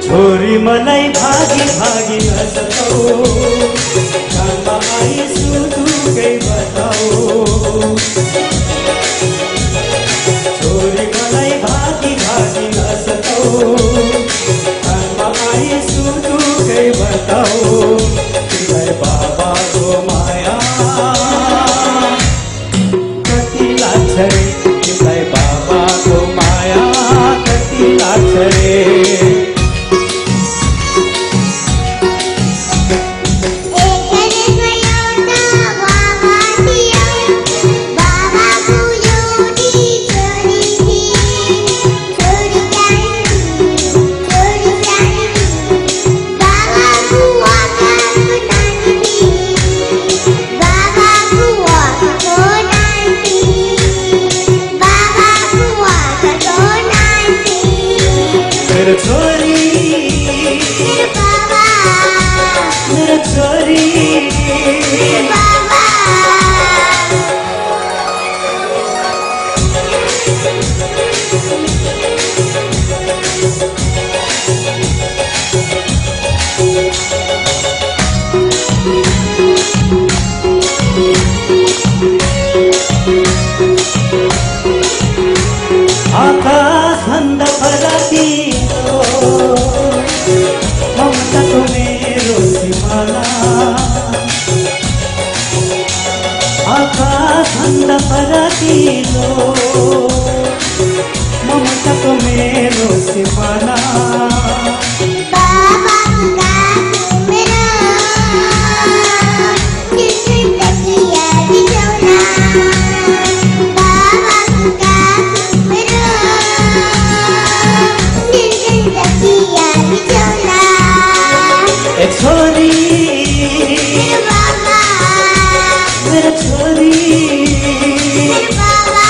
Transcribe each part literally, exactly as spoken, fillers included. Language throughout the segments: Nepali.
छोरी मलाई भागी भागी हँसाऊ, काममा आइसु दुःखै बताऊ। छोरी मलाई भागी भागी हँसाऊ, काममा आइसु दुःखै बताऊ। तिमीलाई बाबाको माया कति लाग्छ रे, तिमीलाई बाबाको माया कति लाग्छ रे। मेरो छोरी, मेरो बाबा, मेरो छोरी, मेरो बाबा। आकाश भन्दा फराकिलो ममताको मेरो सिमाना, आकाश भन्दा फराकिलो ममताको मेरो सिमाना। छोरी, मेरो बाबा, मेरो छोरी, मेरो बाबा।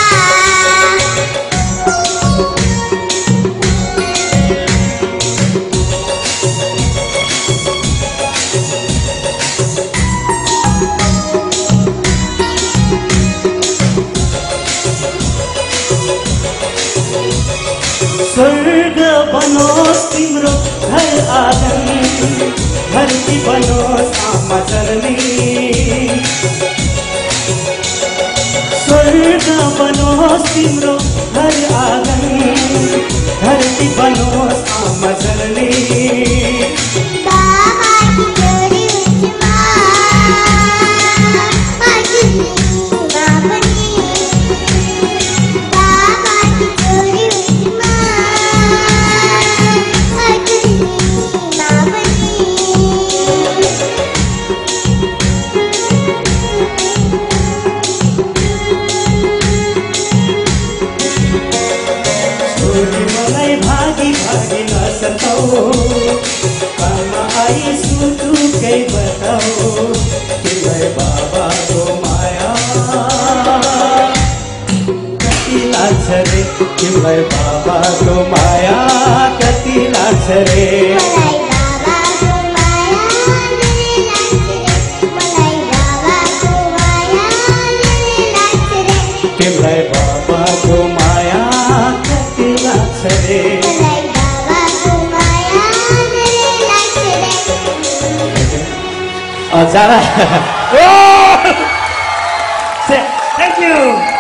स्वर्ग बनोस् तिम्रो घर आँगन, धरती बनोस् आमा जननी। स्वर्ग बनोस् तिम्रो घर आँगन, धरती बनोस् आमा जननी। मलाई भागी भागी नसताऊ, काममा आइसु दुःखै बताऊ। तिमीलाई बाबाको माया कति लाग्छ रे, तिमीलाई बाबाको माया कति लाग्छ रे। तिमीलाई बाबाको माया कति लाग्छ रे। Oh, Zara. Oh! Thank you.